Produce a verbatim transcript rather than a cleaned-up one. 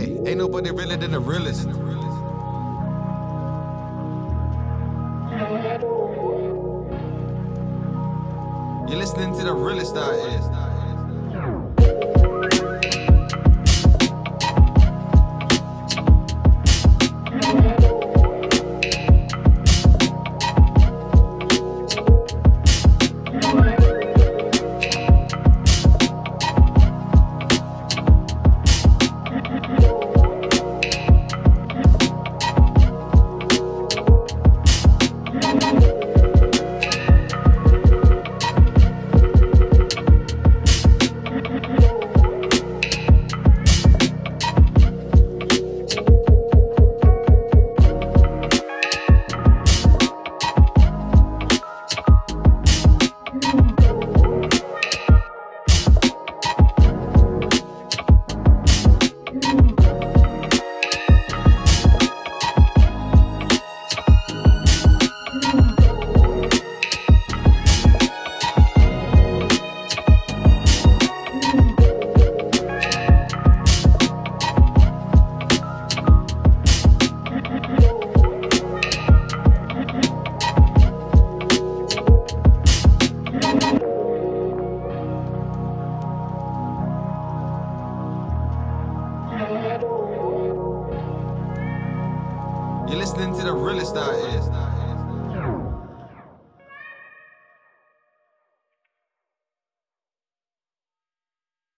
Hey, ain't nobody realer than the realest. You're listening to the realest out here. You're listening to the realest out here.